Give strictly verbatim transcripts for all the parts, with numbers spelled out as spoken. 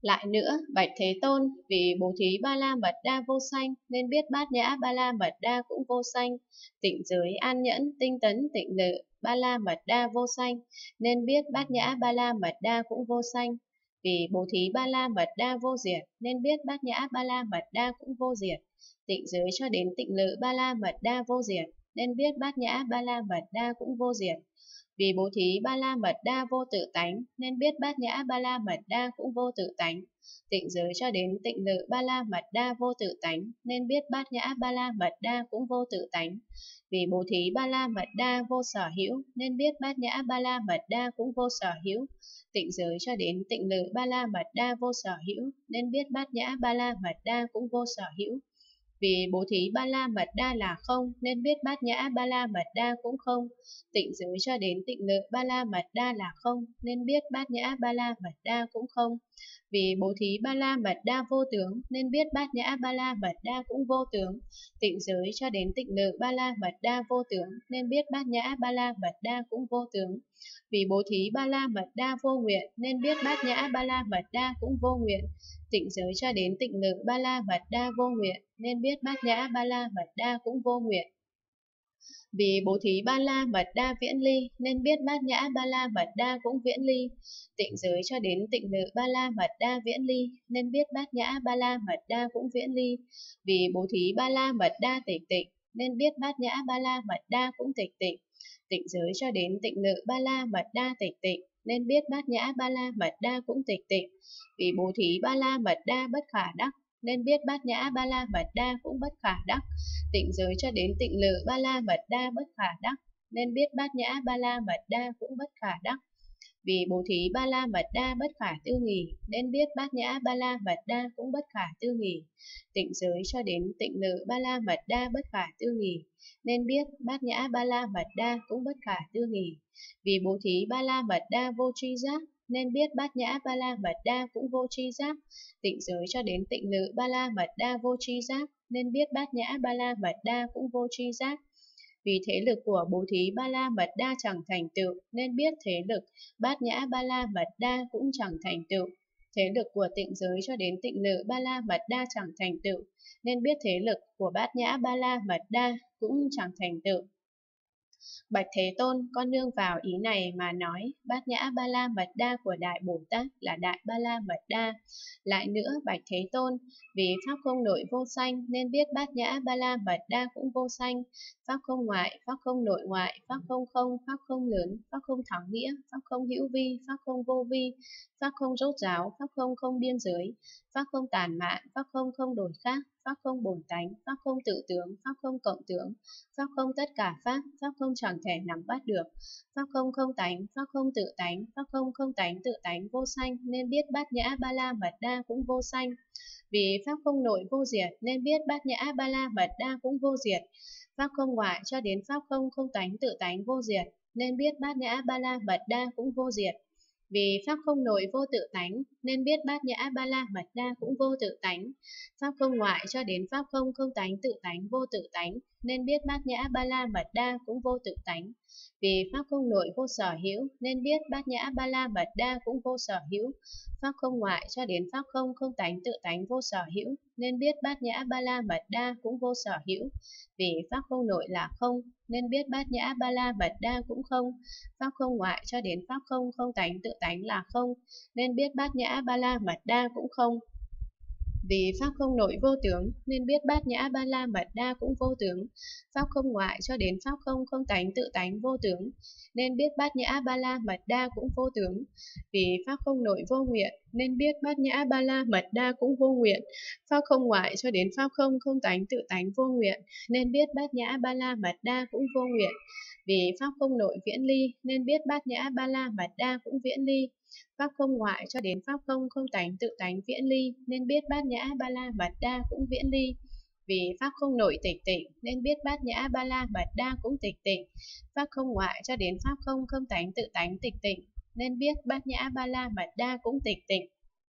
Lại nữa, bạch Thế Tôn, vì bố thí Ba La Mật Đa vô sanh, nên biết Bát Nhã Ba La Mật Đa cũng vô sanh. Tịnh giới an nhẫn, tinh tấn, tịnh lự, Ba La Mật Đa vô sanh, nên biết Bát Nhã Ba La Mật Đa cũng vô sanh. Vì bố thí Ba La Mật Đa vô diệt, nên biết Bát Nhã Ba La Mật Đa cũng vô diệt. Tịnh giới cho đến tịnh lự Ba La Mật Đa vô diệt, nên biết Bát Nhã Ba La Mật Đa cũng vô diệt. Vì bố thí Ba La Mật Đa vô tự tánh, nên biết Bát Nhã Ba La Mật Đa cũng vô tự tánh. Tịnh giới cho đến tịnh lự Ba La Mật Đa vô tự tánh, nên biết Bát Nhã Ba La Mật Đa cũng vô tự tánh. Vì bố thí Ba La Mật Đa vô sở hữu, nên biết Bát Nhã Ba La Mật Đa cũng vô sở hữu. Tịnh giới cho đến tịnh lự Ba La Mật Đa vô sở hữu, nên biết Bát Nhã Ba La Mật Đa cũng vô sở hữu. Vì bố thí Ba La Mật Đa là không, nên biết Bát Nhã Ba La Mật Đa cũng không. Tịnh giới cho đến tịnh lự Ba La Mật Đa là không, nên biết Bát Nhã Ba La Mật Đa cũng không. Vì bố thí Ba La Mật Đa vô tướng, nên biết Bát Nhã Ba La Mật Đa cũng vô tướng. Tịnh giới cho đến tịnh lự Ba La Mật Đa vô tướng, nên biết Bát Nhã Ba La Mật Đa cũng vô tướng. Vì bố thí Ba La Mật Đa vô nguyện, nên biết Bát Nhã Ba La Mật Đa cũng vô nguyện. Tịnh giới cho đến tịnh lự Ba La Mật Đa vô nguyện, nên biết Bát Nhã Ba La Mật Đa cũng vô nguyện. Vì bố thí Ba La Mật Đa viễn ly, nên biết Bát Nhã Ba La Mật Đa cũng viễn ly. Tịnh giới cho đến tịnh lự Ba La Mật Đa viễn ly, nên biết Bát Nhã Ba La Mật Đa cũng viễn ly. Vì bố thí Ba La Mật Đa tịch tịnh, nên biết Bát Nhã Ba La Mật Đa cũng tịch tịnh. Tịnh giới cho đến tịnh lự Ba La Mật Đa tịch tịnh, nên biết Bát Nhã Ba La Mật Đa cũng tịch tịnh. Vì bố thí Ba La Mật Đa bất khả đắc, nên biết Bát Nhã Ba La Mật Đa cũng bất khả đắc. Tịnh giới cho đến tịnh lự Ba La Mật Đa bất khả đắc, nên biết Bát Nhã Ba La Mật Đa cũng bất khả đắc. Vì bố thí Ba La Mật Đa bất khả tư nghì, nên biết Bát Nhã Ba La Mật Đa cũng bất khả tư nghì. Tịnh giới cho đến tịnh lự Ba La Mật Đa bất khả tư nghì, nên biết Bát Nhã Ba La Mật Đa cũng bất khả tư nghì. Vì bố thí Ba La Mật Đa vô tri giác, nên biết Bát Nhã Ba La Mật Đa cũng vô tri giác. Tịnh giới cho đến tịnh lự Ba La Mật Đa vô tri giác, nên biết Bát Nhã Ba La Mật Đa cũng vô tri giác. Vì thế lực của bố thí Ba La Mật Đa chẳng thành tựu, nên biết thế lực Bát Nhã Ba La Mật Đa cũng chẳng thành tựu. Thế lực của tịnh giới cho đến tịnh lự Ba La Mật Đa chẳng thành tựu, nên biết thế lực của Bát Nhã Ba La Mật Đa cũng chẳng thành tựu. Bạch Thế Tôn, con nương vào ý này mà nói, Bát Nhã Ba La Mật Đa của Đại Bồ Tát là Đại Ba La Mật Đa. Lại nữa, Bạch Thế Tôn, vì Pháp không nội vô sanh, nên biết Bát Nhã Ba La Mật Đa cũng vô sanh. Pháp không ngoại, Pháp không nội ngoại, Pháp không không, Pháp không lớn, Pháp không thắng nghĩa, Pháp không hữu vi, Pháp không vô vi, Pháp không rốt ráo, Pháp không không biên giới, Pháp không tàn mạn, Pháp không không đổi khác, Pháp không bổn tánh, Pháp không tự tướng, Pháp không cộng tướng, Pháp không tất cả Pháp, Pháp không chẳng thể nắm bắt được, Pháp không không tánh, Pháp không tự tánh, Pháp không không tánh tự tánh vô sanh, nên biết Bát Nhã Ba La Mật Đa cũng vô sanh. Vì Pháp không nội vô diệt, nên biết Bát Nhã Ba La Mật Đa cũng vô diệt. Pháp không ngoại cho đến Pháp không không tánh tự tánh vô diệt, nên biết Bát Nhã Ba La Mật Đa cũng vô diệt. Vì Pháp không nội vô tự tánh, nên biết Bát Nhã Ba La Mật Đa cũng vô tự tánh. Pháp không ngoại cho đến Pháp không không tánh tự tánh vô tự tánh, nên biết Bát Nhã Ba La Mật Đa cũng vô tự tánh. Vì Pháp không nội vô sở hữu, nên biết Bát Nhã Ba La Mật Đa cũng vô sở hữu. Pháp không ngoại cho đến Pháp không không tánh tự tánh vô sở hữu, nên biết Bát Nhã Ba La Mật Đa cũng vô sở hữu. Vì Pháp không nội là không, nên biết Bát Nhã Ba La Mật Đa cũng không. Pháp không ngoại cho đến Pháp không không tánh tự tánh là không, nên biết Bát Nhã Ba La Mật Đa cũng không. Vì Pháp không nội vô tướng, nên biết Bát Nhã Ba La Mật Đa cũng vô tướng. Pháp không ngoại cho đến Pháp không không tánh tự tánh vô tướng, nên biết Bát Nhã Ba La Mật Đa cũng vô tướng. Vì Pháp không nội vô nguyện, nên biết Bát Nhã Ba La Mật Đa cũng vô nguyện. Pháp không ngoại cho đến Pháp không không tánh tự tánh vô nguyện, nên biết Bát Nhã Ba La Mật Đa cũng vô nguyện. Vì Pháp không nội viễn ly, nên biết Bát Nhã Ba La Mật Đa cũng viễn ly. Pháp không ngoại cho đến Pháp không không tánh tự tánh viễn ly, nên biết Bát Nhã Ba La Mật Đa cũng viễn ly. Vì Pháp không nội tịch tịnh, nên biết Bát Nhã Ba La Mật Đa cũng tịch tịnh. Pháp không ngoại cho đến Pháp không không tánh tự tánh tịch tịnh, nên biết Bát Nhã Ba La Mật Đa cũng tịch tịnh.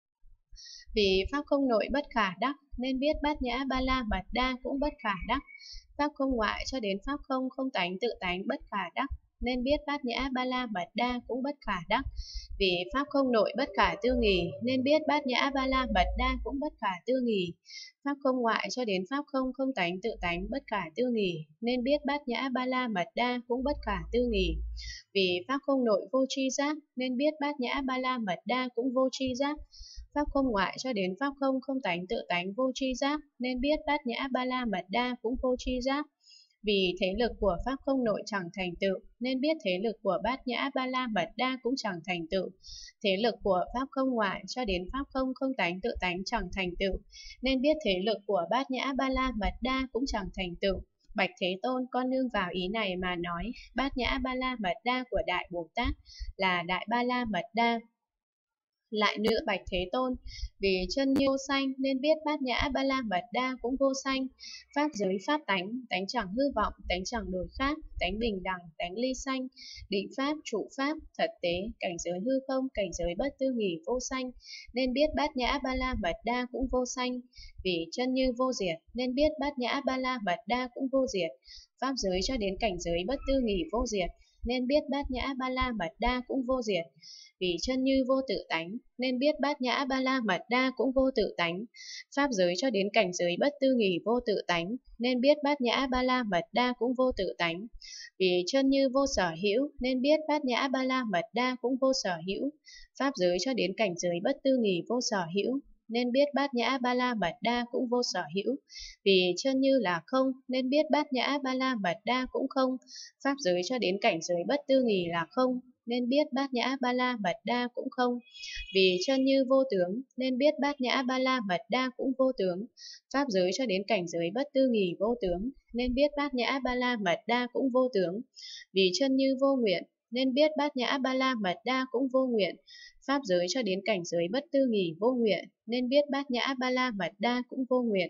Vì Pháp không nội bất khả đắc, nên biết Bát Nhã Ba La Mật Đa cũng bất khả đắc. Pháp không ngoại cho đến Pháp không không tánh tự tánh bất khả đắc, nên biết bát nhã ba la mật đa cũng bất khả đắc. Vì pháp không nội bất khả tư nghì, nên biết bát nhã ba la mật đa cũng bất khả tư nghì. Pháp không ngoại cho đến pháp không không tánh tự tánh bất khả tư nghì, nên biết bát nhã ba la mật đa cũng bất khả tư nghì. Vì pháp không nội vô tri giác, nên biết bát nhã ba la mật đa cũng vô tri giác. Pháp không ngoại cho đến pháp không không tánh tự tánh vô tri giác, nên biết bát nhã ba la mật đa cũng vô tri giác. Vì thế lực của pháp không nội chẳng thành tựu, nên biết thế lực của bát nhã ba la mật đa cũng chẳng thành tựu. Thế lực của pháp không ngoại cho đến pháp không không tánh tự tánh chẳng thành tựu, nên biết thế lực của bát nhã ba la mật đa cũng chẳng thành tựu. Bạch Thế Tôn, con nương vào ý này mà nói, bát nhã ba la mật đa của Đại Bồ Tát là Đại Ba La Mật Đa. Lại nữa bạch Thế Tôn, vì chân như vô sanh nên biết bát nhã ba la mật đa cũng vô sanh. Pháp giới pháp tánh, tánh chẳng hư vọng, tánh chẳng đổi khác, tánh bình đẳng, tánh ly sanh, định pháp, trụ pháp, thật tế, cảnh giới hư không, cảnh giới bất tư nghì vô sanh, nên biết bát nhã ba la mật đa cũng vô sanh. Vì chân như vô diệt nên biết bát nhã ba la mật đa cũng vô diệt. Pháp giới cho đến cảnh giới bất tư nghì vô diệt, nên biết bát nhã ba la mật đa cũng vô diệt. Vì chân như vô tự tánh, nên biết bát nhã ba la mật đa cũng vô tự tánh. Pháp giới cho đến cảnh giới bất tư nghì vô tự tánh, nên biết bát nhã ba la mật đa cũng vô tự tánh. Vì chân như vô sở hữu, nên biết bát nhã ba la mật đa cũng vô sở hữu. Pháp giới cho đến cảnh giới bất tư nghì vô sở hữu, nên biết bát nhã ba la mật đa cũng vô sở hữu. Vì chân như là không, nên biết bát nhã ba la mật đa cũng không. Pháp giới cho đến cảnh giới bất tư nghì là không, nên biết bát nhã ba la mật đa cũng không. Vì chân như vô tướng, nên biết bát nhã ba la mật đa cũng vô tướng. Pháp giới cho đến cảnh giới bất tư nghì vô tướng, nên biết bát nhã ba la mật đa cũng vô tướng. Vì chân như vô nguyện, nên biết bát nhã ba la mật đa cũng vô nguyện. Pháp giới cho đến cảnh giới bất tư nghì vô nguyện, nên biết bát nhã ba la mật đa cũng vô nguyện.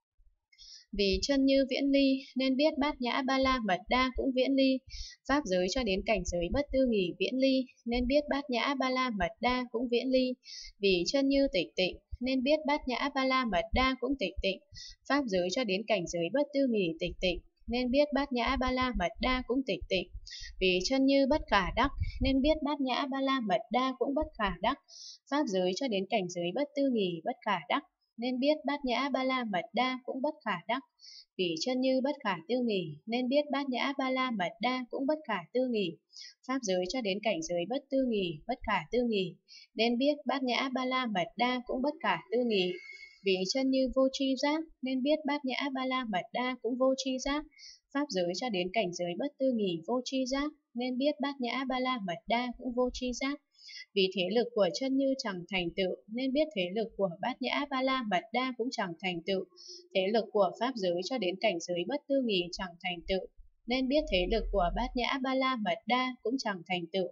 Vì chân như viễn ly, nên biết bát nhã ba la mật đa cũng viễn ly. Pháp giới cho đến cảnh giới bất tư nghì viễn ly, nên biết bát nhã ba la mật đa cũng viễn ly. Vì chân như tịch tịnh, nên biết bát nhã ba la mật đa cũng tịch tịnh. Pháp giới cho đến cảnh giới bất tư nghì tịch tịnh, nên biết bát nhã ba la mật đa cũng tịch tịnh. Vì chân như bất khả đắc, nên biết bát nhã ba la mật đa cũng bất khả đắc. Pháp giới cho đến cảnh giới bất tư nghì bất khả đắc, nên biết bát nhã ba la mật đa cũng bất khả đắc. Vì chân như bất khả tư nghì, nên biết bát nhã ba la mật đa cũng bất khả tư nghì. Pháp giới cho đến cảnh giới bất tư nghì, bất khả tư nghì, nên biết bát nhã ba la mật đa cũng bất khả tư nghì. Vì chân như vô tri giác, nên biết bát nhã ba la mật đa cũng vô tri giác. Pháp giới cho đến cảnh giới bất tư nghì vô tri giác, nên biết bát nhã ba la mật đa cũng vô tri giác. Vì thế lực của chân như chẳng thành tựu, nên biết thế lực của bát nhã ba la mật đa cũng chẳng thành tựu. Thế lực của pháp giới cho đến cảnh giới bất tư nghì chẳng thành tựu, nên biết thế lực của bát nhã ba la mật đa cũng chẳng thành tựu.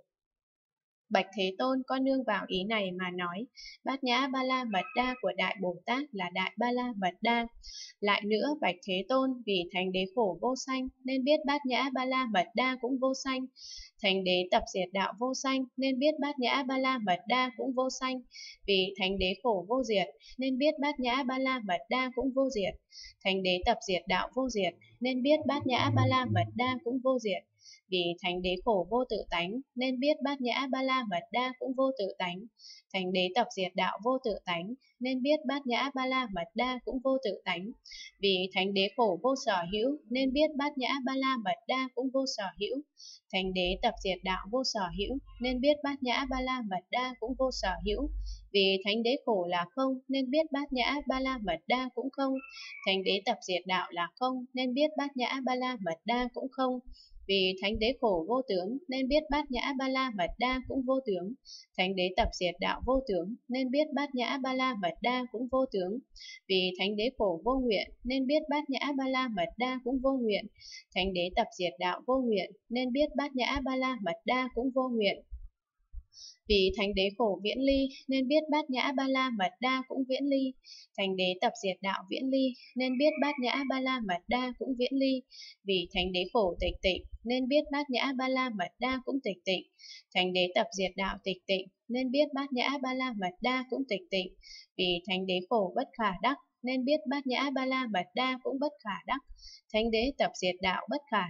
Bạch Thế Tôn, con nương vào ý này mà nói, bát nhã ba la mật đa của Đại Bồ Tát là Đại Ba La Mật Đa. Lại nữa, bạch Thế Tôn, vì thánh đế khổ vô sanh, nên biết bát nhã ba la mật đa cũng vô sanh. Thánh đế tập diệt đạo vô sanh, nên biết bát nhã ba la mật đa cũng vô sanh. Vì thánh đế khổ vô diệt, nên biết bát nhã ba la mật đa cũng vô diệt. Thánh đế tập diệt đạo vô diệt, nên biết bát nhã ba la mật đa cũng vô diệt. Vì thánh đế khổ vô tự tánh, nên biết bát nhã ba la mật đa cũng vô tự tánh. Thánh đế tập diệt đạo vô tự tánh, nên biết bát nhã ba la mật đa cũng vô tự tánh. Vì thánh đế khổ vô sở hữu, nên biết bát nhã ba la mật đa cũng vô sở hữu. Thánh đế tập diệt đạo vô sở hữu, nên biết bát nhã ba la mật đa cũng vô sở hữu. Vì thánh đế khổ là không, nên biết bát nhã ba la mật đa cũng không. Thánh đế tập diệt đạo là không, nên biết bát nhã ba la mật đa cũng không. Vì thánh đế khổ vô tướng, nên biết bát nhã ba la mật đa cũng vô tướng. Thánh đế tập diệt đạo vô tướng, nên biết bát nhã ba la mật đa cũng vô tướng. Vì thánh đế khổ vô nguyện, nên biết bát nhã ba la mật đa cũng vô nguyện. Thánh đế tập diệt đạo vô nguyện, nên biết bát nhã ba la mật đa cũng vô nguyện. Vì thánh đế khổ viễn ly, nên biết bát nhã ba la mật đa cũng viễn ly. Thánh đế tập diệt đạo viễn ly, nên biết bát nhã ba la mật đa cũng viễn ly. Vì thánh đế khổ tịch tịnh, nên biết bát nhã ba la mật đa cũng tịch tịnh. Thánh đế tập diệt đạo tịch tịnh, nên biết bát nhã ba la mật đa cũng tịch tịnh. Vì thánh đế khổ bất khả đắc, nên biết bát nhã ba la mật đa cũng bất khả đắc. Thánh đế tập diệt đạo bất khả đắc,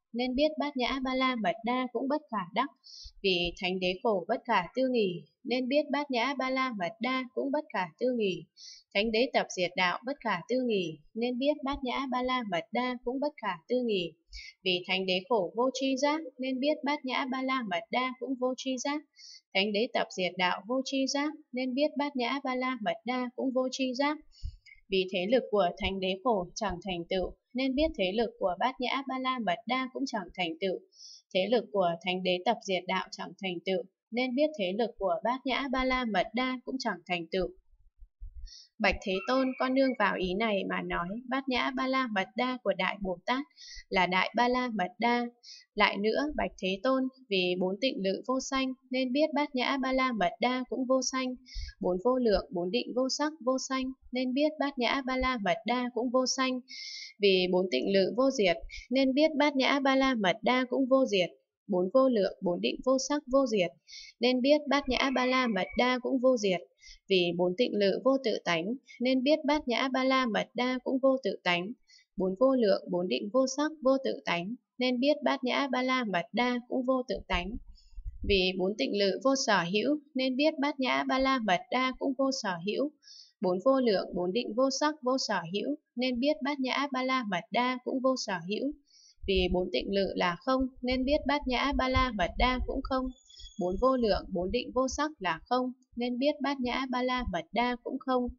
nên biết bát nhã ba la mật đa cũng bất khả đắc. Vì thánh đế khổ bất khả tư nghì, nên biết bát nhã ba la mật đa cũng bất khả tư nghì. Thánh đế tập diệt đạo bất khả tư nghì, nên biết bát nhã ba la mật đa cũng bất khả tư nghì. Vì thánh đế khổ vô tri giác, nên biết bát nhã ba la mật đa cũng vô tri giác. Thánh đế tập diệt đạo vô tri giác, nên biết bát nhã ba la mật đa cũng vô tri giác. Vì thế lực của thánh đế khổ chẳng thành tựu, nên biết thế lực của bát nhã ba la mật đa cũng chẳng thành tựu. Thế lực của thánh đế tập diệt đạo chẳng thành tựu, nên biết thế lực của bát nhã ba la mật đa cũng chẳng thành tựu. Bạch Thế Tôn, con nương vào ý này mà nói bát nhã ba la mật đa của Đại Bồ Tát là Đại Ba La Mật Đa. Lại nữa, Bạch Thế Tôn, vì bốn tịnh lự vô sanh nên biết bát nhã ba la mật đa cũng vô sanh. Bốn vô lượng, bốn định vô sắc vô sanh nên biết bát nhã ba la mật đa cũng vô sanh. Vì bốn tịnh lự vô diệt nên biết bát nhã ba la mật đa cũng vô diệt. Bốn vô lượng, bốn định vô sắc vô diệt nên biết bát nhã ba la mật đa cũng vô diệt. Vì bốn tịnh lự vô tự tánh nên biết bát nhã ba la mật đa cũng vô tự tánh. Bốn vô lượng, bốn định vô sắc vô tự tánh nên biết bát nhã ba la mật đa cũng vô tự tánh. Vì bốn tịnh lự vô sở hữu nên biết bát nhã ba la mật đa cũng vô sở hữu. Bốn vô lượng, bốn định vô sắc vô sở hữu nên biết bát nhã ba la mật đa cũng vô sở hữu. Vì bốn tịnh lự là không nên biết bát nhã ba la mật đa cũng không. Bốn vô lượng, bốn định vô sắc là không nên biết bát nhã ba la mật đa cũng không.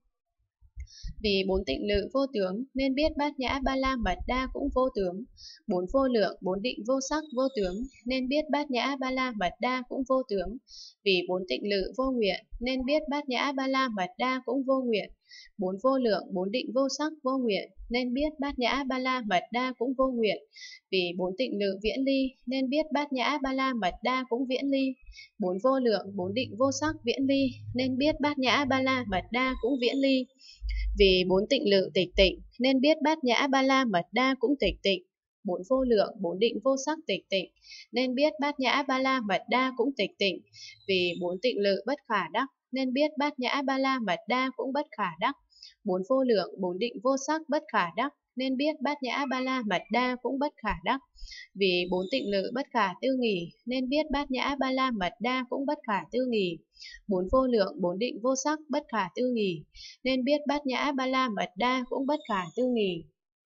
Vì bốn tịnh lự vô tướng nên biết bát nhã ba la mật đa cũng vô tướng. Bốn vô lượng, bốn định vô sắc vô tướng nên biết bát nhã ba la mật đa cũng vô tướng. Vì bốn tịnh lự vô nguyện nên biết bát nhã ba la mật đa cũng vô nguyện. Bốn vô lượng, bốn định vô sắc vô nguyện nên biết bát nhã ba la mật đa cũng vô nguyện. Vì bốn tịnh lự viễn ly nên biết bát nhã ba la mật đa cũng viễn ly. Bốn vô lượng, bốn định vô sắc viễn ly nên biết bát nhã ba la mật đa cũng viễn ly. Vì bốn tịnh lự tịch tịnh nên biết bát nhã ba la mật đa cũng tịch tịnh. Bốn vô lượng, bốn định vô sắc tịch tịnh nên biết bát nhã ba la mật đa cũng tịch tịnh. Vì bốn tịnh lự bất khả đắc nên biết bát nhã ba la mật đa cũng bất khả đắc. Bốn vô lượng, bốn định vô sắc bất khả đắc nên biết bát nhã ba la mật đa cũng bất khả đắc. Vì bốn tịnh lự bất khả tư nghì nên biết bát nhã ba la mật đa cũng bất khả tư nghì. Bốn vô lượng, bốn định vô sắc bất khả tư nghì nên biết bát nhã ba la mật đa cũng bất khả tư nghì.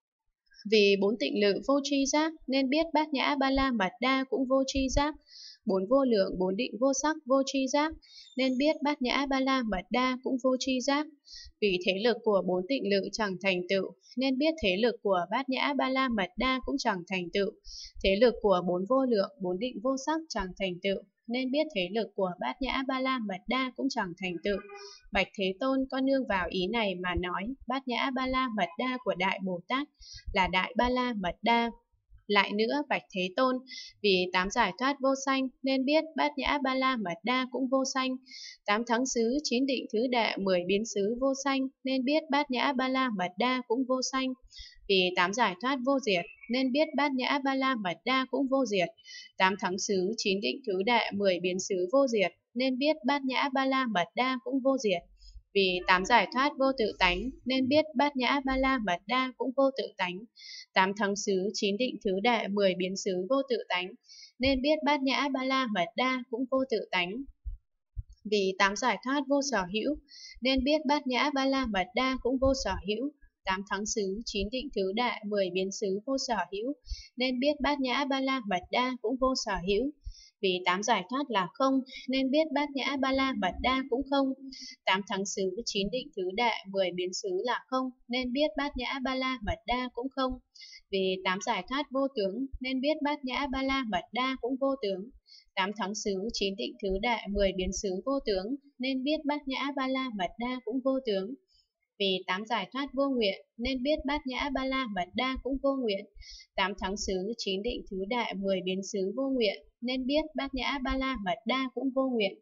Vì bốn tịnh lự vô tri giác nên biết bát nhã ba la mật đa cũng vô tri giác. Bốn vô lượng, bốn định vô sắc vô tri giác nên biết bát nhã ba la mật đa cũng vô tri giác. Vì thế lực của bốn tịnh lự chẳng thành tựu nên biết thế lực của bát nhã ba la mật đa cũng chẳng thành tựu. Thế lực của bốn vô lượng, bốn định vô sắc chẳng thành tựu nên biết thế lực của bát nhã ba la mật đa cũng chẳng thành tựu. Bạch Thế Tôn, con nương vào ý này mà nói bát nhã ba la mật đa của Đại Bồ Tát là Đại Ba La Mật Đa. Lại nữa, Bạch Thế Tôn, vì tám giải thoát vô sanh nên biết bát nhã ba la mật đa cũng vô sanh. Tám thắng xứ, chín định thứ đệ, mười biến xứ vô sanh nên biết bát nhã ba la mật đa cũng vô sanh. Vì tám giải thoát vô diệt nên biết bát nhã ba la mật đa cũng vô diệt. Tám thắng xứ, chín định thứ đệ, mười biến xứ vô diệt nên biết bát nhã ba la mật đa cũng vô diệt. Vì tám giải thoát vô tự tánh nên biết bát nhã ba la mật đa cũng vô tự tánh. Tám thắng xứ, chín định thứ đệ, mười biến xứ vô tự tánh nên biết bát nhã ba la mật đa cũng vô tự tánh. Vì tám giải thoát vô sở hữu nên biết bát nhã ba la mật đa cũng vô sở hữu. Tám thắng xứ, chín định thứ đệ, mười biến xứ vô sở hữu nên biết bát nhã ba la mật đa cũng vô sở hữu. Vì tám giải thoát là không nên biết bát nhã ba la mật đa cũng không. Tám thắng xứ, chín định thứ đệ, mười biến xứ là không nên biết bát nhã ba la mật đa cũng không. Vì tám giải thoát vô tướng nên biết bát nhã ba la mật đa cũng vô tướng. Tám thắng xứ, chín định thứ đệ, mười biến xứ vô tướng nên biết bát nhã ba la mật đa cũng vô tướng. Vì tám giải thoát vô nguyện nên biết bát nhã ba la mật đa cũng vô nguyện. Tám thắng xứ, chín định thứ đệ, mười biến xứ vô nguyện nên biết bát nhã ba la mật đa cũng vô nguyện.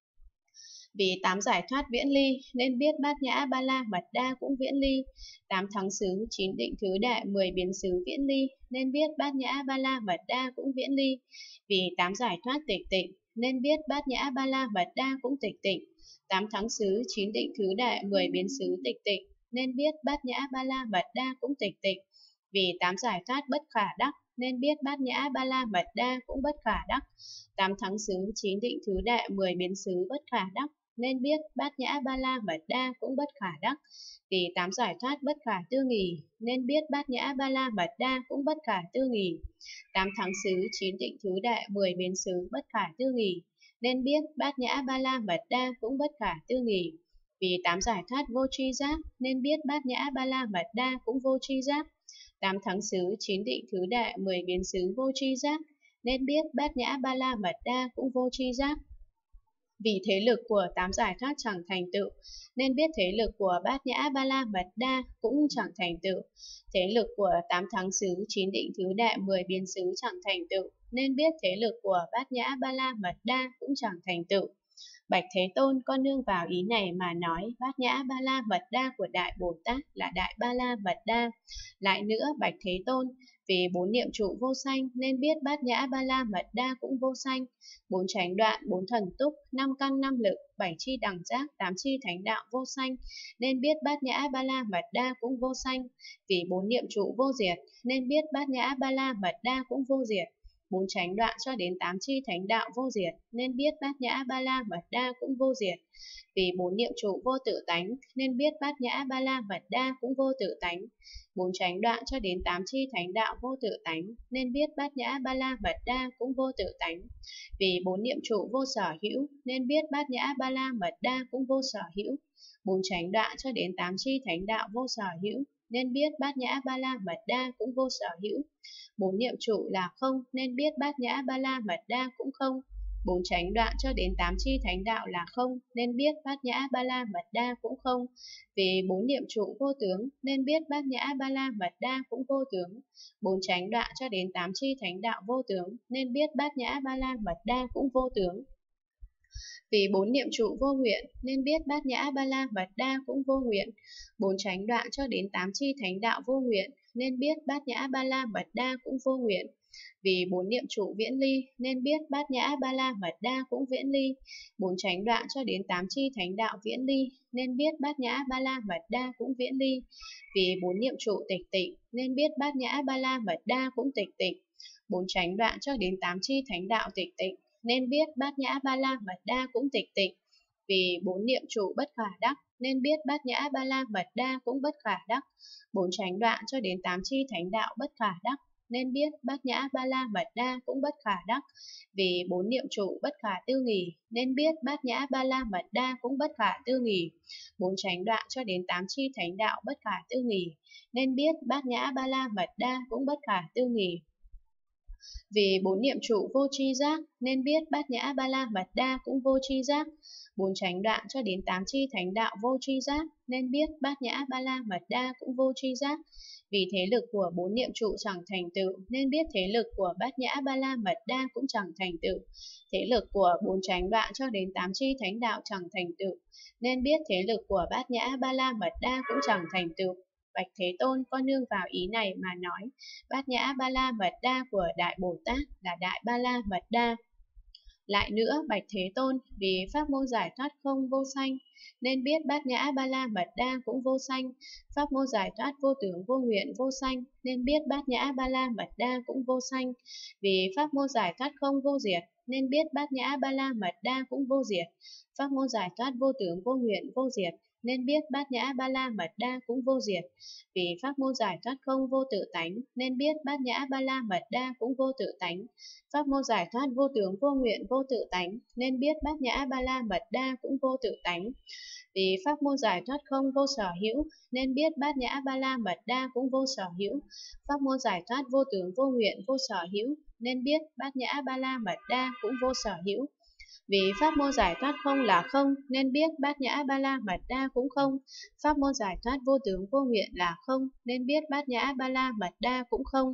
Vì tám giải thoát viễn ly nên biết bát nhã ba la mật đa cũng viễn ly. Tám thắng xứ, chín định thứ đệ, mười biến xứ viễn ly nên biết bát nhã ba la mật đa cũng viễn ly. Vì tám giải thoát tịch tịnh nên biết bát nhã ba la mật đa cũng tịch tịnh. Tám thắng xứ, chín định thứ đệ, mười biến xứ tịch tịnh nên biết bát nhã ba la mật đa cũng tịch tịnh. Vì tám giải thoát bất khả đắc nên biết bát nhã ba la mật đa cũng bất khả đắc. Tám thắng xứ, chín định thứ đệ, mười biến xứ bất khả đắc, nên biết bát nhã ba la mật đa cũng bất khả đắc. Vì tám giải thoát bất khả tư nghì, nên biết bát nhã ba la mật đa cũng bất khả tư nghì. Tám thắng xứ, chín định thứ đệ, mười biến xứ bất khả tư nghì, nên biết bát nhã ba la mật đa cũng bất khả tư nghì. Vì tám giải thoát vô tri giác, nên biết bát nhã ba la mật đa cũng vô tri giác. Tám thắng xứ, chín định thứ đệ, mười biến xứ vô tri giác, nên biết bát nhã ba la mật đa cũng vô tri giác. Vì thế lực của tám giải thoát chẳng thành tựu, nên biết thế lực của bát nhã ba la mật đa cũng chẳng thành tựu. Thế lực của tám thắng xứ, chín định thứ đệ, mười biến xứ chẳng thành tựu, nên biết thế lực của bát nhã ba la mật đa cũng chẳng thành tựu. Bạch Thế Tôn, con nương vào ý này mà nói bát nhã ba la mật đa của Đại Bồ Tát là Đại Ba La Mật Đa. Lại nữa, Bạch Thế Tôn, vì bốn niệm trụ vô sanh nên biết bát nhã ba la mật đa cũng vô sanh. Bốn chánh đoạn, bốn thần túc, năm căn năm lực, bảy chi đẳng giác, tám chi thánh đạo vô sanh nên biết bát nhã ba la mật đa cũng vô sanh. Vì bốn niệm trụ vô diệt nên biết bát nhã ba la mật đa cũng vô diệt. Bốn chánh đoạn cho đến tám chi thánh đạo vô diệt nên biết bát nhã ba la mật đa cũng vô diệt. Vì bốn niệm trụ vô tự tánh nên biết bát nhã ba la mật đa cũng vô tự tánh. Bốn chánh đoạn cho đến tám chi thánh đạo vô tự tánh nên biết bát nhã ba la mật đa cũng vô tự tánh. Vì bốn niệm trụ vô sở hữu nên biết bát nhã ba la mật đa cũng vô sở hữu. Bốn chánh đoạn cho đến tám chi thánh đạo vô sở hữu nên biết bát nhã ba la mật đa cũng vô sở hữu. Bốn niệm trụ là không nên biết bát nhã ba la mật đa cũng không. Bốn chánh đoạn cho đến tám chi thánh đạo là không nên biết bát nhã ba la mật đa cũng không. Vì bốn niệm trụ vô tướng nên biết bát nhã ba la mật đa cũng vô tướng. Bốn chánh đoạn cho đến tám chi thánh đạo vô tướng nên biết bát nhã ba la mật đa cũng vô tướng. Vì bốn niệm trụ vô nguyện nên biết bát nhã ba la mật đa cũng vô nguyện. Bốn chánh đoạn cho đến tám chi thánh đạo vô nguyện nên biết bát nhã ba la mật đa cũng vô nguyện. Vì bốn niệm trụ viễn ly nên biết bát nhã ba la mật đa cũng viễn ly. Bốn chánh đoạn cho đến tám chi thánh đạo viễn ly nên biết bát nhã ba la mật đa cũng viễn ly. Vì bốn niệm trụ tịch tịnh nên biết bát nhã ba la mật đa cũng tịch tịnh. Bốn chánh đoạn cho đến tám chi thánh đạo tịch tịnh nên biết bát nhã ba la mật đa cũng tịch tịnh. Vì bốn niệm trụ bất khả đắc nên biết bát nhã ba la mật đa cũng bất khả đắc. Bốn chánh đoạn cho đến tám chi thánh đạo bất khả đắc nên biết bát nhã ba la mật đa cũng bất khả đắc. Vì bốn niệm trụ bất khả tư nghì nên biết bát nhã ba la mật đa cũng bất khả tư nghì. Bốn chánh đoạn cho đến tám chi thánh đạo bất khả tư nghì nên biết bát nhã ba la mật đa cũng bất khả tư nghì. Vì bốn niệm trụ vô tri giác nên biết bát nhã ba la mật đa cũng vô tri giác. Bốn chánh đoạn cho đến tám chi thánh đạo vô tri giác nên biết bát nhã ba la mật đa cũng vô tri giác. Vì thế lực của bốn niệm trụ chẳng thành tựu nên biết thế lực của bát nhã ba la mật đa cũng chẳng thành tựu. Thế lực của bốn chánh đoạn cho đến tám chi thánh đạo chẳng thành tựu nên biết thế lực của bát nhã ba la mật đa cũng chẳng thành tựu. Bạch Thế Tôn, con nương vào ý này mà nói bát nhã ba la mật đa của Đại Bồ Tát là Đại Ba La Mật Đa. Lại nữa, Bạch Thế Tôn, vì pháp môn giải thoát không vô sanh nên biết bát nhã ba la mật đa cũng vô sanh. Pháp môn giải thoát vô tưởng vô nguyện vô sanh nên biết bát nhã ba la mật đa cũng vô sanh. Vì pháp môn giải thoát không vô diệt nên biết bát nhã ba la mật đa cũng vô diệt. Pháp môn giải thoát vô tưởng vô nguyện vô diệt nên biết bát nhã ba la mật đa cũng vô diệt. Vì pháp môn giải thoát không vô tự tánh nên biết bát nhã ba la mật đa cũng vô tự tánh. Pháp môn giải thoát vô tưởng vô nguyện vô tự tánh nên biết bát nhã ba la mật đa cũng vô tự tánh. Vì pháp môn giải thoát không vô sở hữu nên biết bát nhã ba la mật đa cũng vô sở hữu. Pháp môn giải thoát vô tưởng vô nguyện vô sở hữu nên biết bát nhã ba la mật đa cũng vô sở hữu. Vì pháp môn giải thoát không là không nên biết bát nhã ba la mật đa cũng không. Pháp môn giải thoát vô tướng vô nguyện là không nên biết bát nhã ba la mật đa cũng không.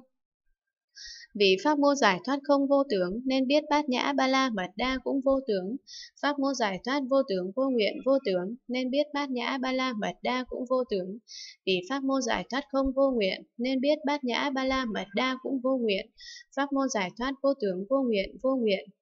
Vì pháp môn giải thoát không vô tướng nên biết bát nhã ba la mật đa cũng vô tướng. Pháp môn giải thoát vô tướng vô nguyện vô tướng nên biết bát nhã ba la mật đa cũng vô tướng. Vì pháp môn giải thoát không vô nguyện nên biết bát nhã ba la mật đa cũng vô nguyện. Pháp môn giải thoát vô tướng vô nguyện vô nguyện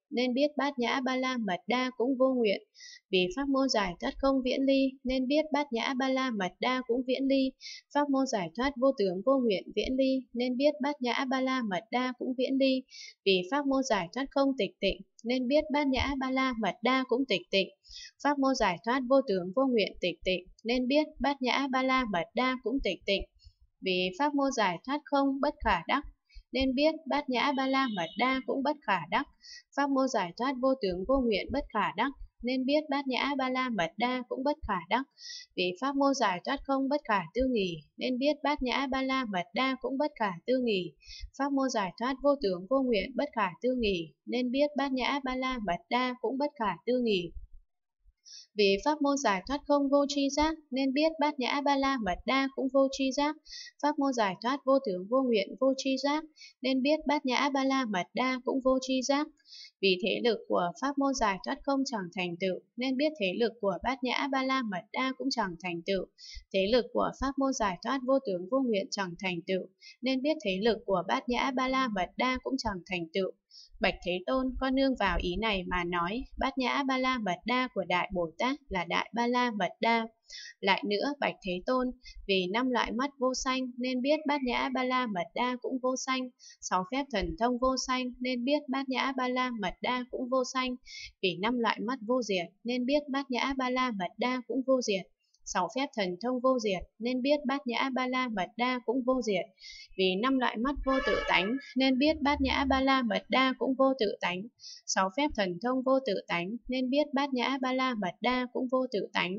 nên biết Bát Nhã Ba La Mật Đa cũng vô nguyện. Vì pháp môn giải thoát không viễn ly, nên biết Bát Nhã Ba La Mật Đa cũng viễn ly. Pháp môn giải thoát vô tướng vô nguyện viễn ly, nên biết Bát Nhã Ba La Mật Đa cũng viễn ly. Vì pháp môn giải thoát không tịch tịnh, nên biết Bát Nhã Ba La Mật Đa cũng tịch tịnh. Pháp môn giải thoát vô tướng vô nguyện tịch tịnh, nên biết Bát Nhã Ba La Mật Đa cũng tịch tịnh. Vì pháp môn giải thoát không bất khả đắc, nên biết Bát Nhã Ba La Mật Đa cũng bất khả đắc. Pháp môn giải thoát vô tướng vô nguyện bất khả đắc, nên biết Bát Nhã Ba La Mật Đa cũng bất khả đắc. Vì pháp môn giải thoát không bất khả tư nghì, nên biết Bát Nhã Ba La Mật Đa cũng bất khả tư nghì. Pháp môn giải thoát vô tướng vô nguyện bất khả tư nghì, nên biết Bát Nhã Ba La Mật Đa cũng bất khả tư nghì. Vì pháp môn giải thoát không vô tri giác, nên biết Bát Nhã Ba La Mật Đa cũng vô tri giác. Pháp môn giải thoát vô tướng vô nguyện vô tri giác, nên biết Bát Nhã Ba La Mật Đa cũng vô tri giác. Vì thế lực của pháp môn giải thoát không chẳng thành tựu, nên biết thế lực của Bát Nhã Ba La Mật Đa cũng chẳng thành tựu. Thế lực của pháp môn giải thoát vô tướng vô nguyện chẳng thành tựu, nên biết thế lực của Bát Nhã Ba La Mật Đa cũng chẳng thành tựu. Bạch Thế Tôn, con nương vào ý này mà nói, Bát Nhã Ba La Mật Đa của Đại Bồ Tát là Đại Ba La Mật Đa. Lại nữa, Bạch Thế Tôn, vì năm loại mắt vô sanh, nên biết Bát Nhã Ba La Mật Đa cũng vô sanh. Sáu phép thần thông vô sanh, nên biết Bát Nhã Ba La Mật Đa cũng vô sanh. Vì năm loại mắt vô diệt, nên biết Bát Nhã Ba La Mật Đa cũng vô diệt. Sáu phép thần thông vô diệt, nên biết Bát Nhã Ba La Mật Đa cũng vô diệt. Vì năm loại mắt vô tự tánh, nên biết Bát Nhã Ba La Mật Đa cũng vô tự tánh. Sáu phép thần thông vô tự tánh, nên biết Bát Nhã Ba La Mật Đa cũng vô tự tánh.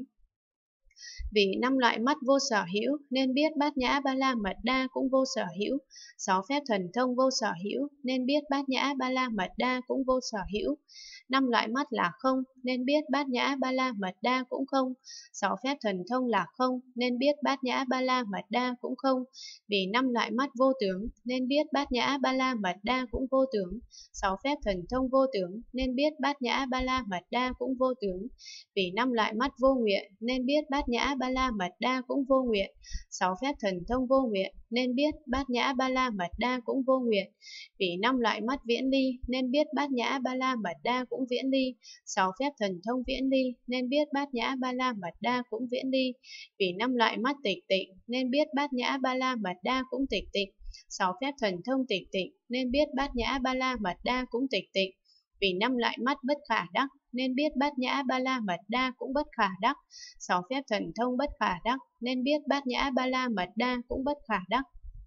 Vì năm loại mắt vô sở hữu, nên biết Bát Nhã Ba La Mật Đa cũng vô sở hữu. Sáu phép thần thông vô sở hữu, nên biết Bát Nhã Ba La Mật Đa cũng vô sở hữu. Năm loại mắt là không, nên biết Bát Nhã Ba La Mật Đa cũng không. Sáu phép thần thông là không, nên biết Bát Nhã Ba La Mật Đa cũng không. Vì năm loại mắt vô tướng, nên biết Bát Nhã Ba La Mật Đa cũng vô tướng. Sáu phép thần thông vô tướng, nên biết Bát Nhã Ba La Mật Đa cũng vô tướng. Vì năm loại mắt vô nguyện, nên biết Bát Nhã Ba La Mật Đa cũng vô nguyện. Sáu phép thần thông vô nguyện, nên biết Bát Nhã Ba La Mật Đa cũng vô nguyện. Vì năm loại mắt viễn ly, nên biết Bát Nhã Ba La Mật Đa cũng viễn ly. Sáu phép thần thông viễn ly, nên biết Bát Nhã Ba La Mật Đa cũng viễn ly. Vì năm loại mắt tịch tịnh, nên biết Bát Nhã Ba La Mật Đa cũng tịch tịnh. Sáu phép thần thông tịch tịnh, nên biết Bát Nhã Ba La Mật Đa cũng tịch tịnh. Vì năm loại mắt bất khả đắc, nên biết Bát Nhã Ba La Mật Đa cũng bất khả đắc. Sáu phép thần thông bất khả đắc, nên biết Bát Nhã Ba La Mật Đa cũng bất khả đắc.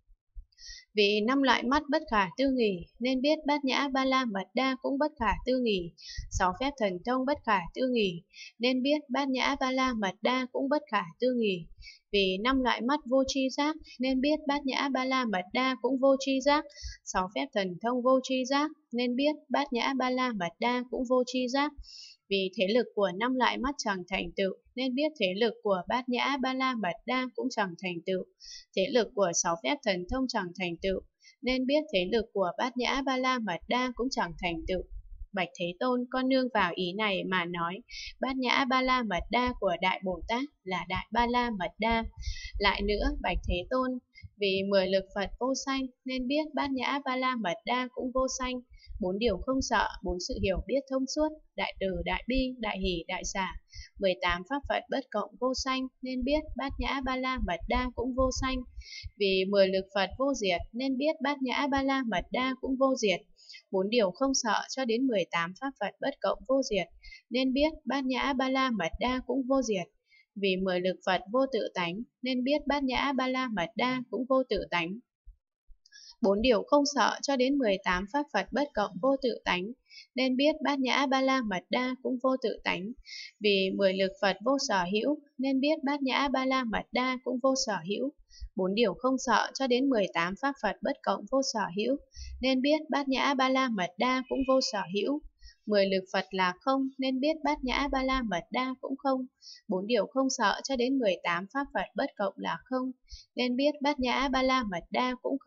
Vì năm loại mắt bất khả tư nghì, nên biết Bát Nhã Ba La Mật Đa cũng bất khả tư nghì. Sáu phép thần thông bất khả tư nghì, nên biết Bát Nhã Ba La Mật Đa cũng bất khả tư nghì. Vì năm loại mắt vô tri giác, nên biết Bát Nhã Ba La Mật Đa cũng vô tri giác. Sáu phép thần thông vô tri giác, nên biết Bát Nhã Ba La Mật Đa cũng vô tri giác. Vì thế lực của năm loại mắt chẳng thành tựu, nên biết thế lực của Bát Nhã Ba La Mật Đa cũng chẳng thành tựu. Thế lực của sáu phép thần thông chẳng thành tựu, nên biết thế lực của Bát Nhã Ba La Mật Đa cũng chẳng thành tựu. Bạch Thế Tôn, con nương vào ý này mà nói, Bát Nhã Ba La Mật Đa của Đại Bồ Tát là Đại Ba La Mật Đa. Lại nữa, Bạch Thế Tôn, vì mười lực Phật vô sanh, nên biết Bát Nhã Ba La Mật Đa cũng vô sanh. Bốn điều không sợ, bốn sự hiểu biết thông suốt, đại từ, đại bi, đại hỷ, đại xả. mười tám pháp Phật bất cộng vô sanh, nên biết Bát Nhã Ba La Mật Đa cũng vô sanh. Vì mười lực Phật vô diệt, nên biết Bát Nhã Ba La Mật Đa cũng vô diệt. Bốn điều không sợ cho đến mười tám pháp Phật bất cộng vô diệt, nên biết Bát Nhã Ba La Mật Đa cũng vô diệt. Vì mười lực Phật vô tự tánh, nên biết Bát Nhã Ba La Mật Đa cũng vô tự tánh. Bốn điều không sợ cho đến mười tám pháp Phật bất cộng vô tự tánh, nên biết Bát Nhã Ba La Mật Đa cũng vô tự tánh. Vì mười lực Phật vô sở hữu, nên biết Bát Nhã Ba La Mật Đa cũng vô sở hữu. Bốn điều không sợ cho đến mười tám pháp Phật bất cộng vô sở hữu, nên biết Bát Nhã Ba La Mật Đa cũng vô sở hữu. Mười lực Phật là không, nên biết Bát Nhã Ba La Mật Đa cũng không. Bốn điều không sợ cho đến mười tám pháp Phật bất cộng là không, nên biết Bát Nhã Ba La Mật Đa cũng không.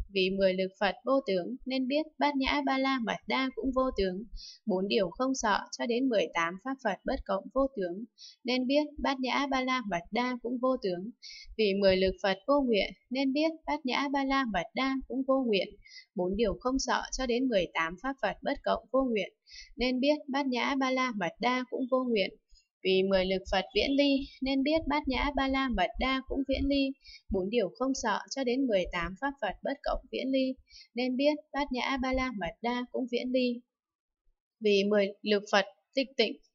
Vì mười lực Phật vô tướng nên biết Bát Nhã Ba La Mật Đa cũng vô tướng. Bốn điều không sợ cho đến mười tám pháp Phật bất cộng vô tướng nên biết Bát Nhã Ba La Mật Đa cũng vô tướng. Vì mười lực Phật vô nguyện nên biết Bát Nhã Ba La Mật Đa cũng vô nguyện. Bốn điều không sợ cho đến mười tám pháp Phật bất cộng vô nguyện nên biết Bát Nhã Ba La Mật Đa cũng vô nguyện. Vì mười lực Phật viễn ly nên biết Bát Nhã Ba La Mật Đa cũng viễn ly. Bốn điều không sợ cho đến mười tám pháp Phật bất cộng viễn ly nên biết Bát Nhã Ba La Mật Đa cũng viễn ly. Vì mười lực Phật tịch tịnh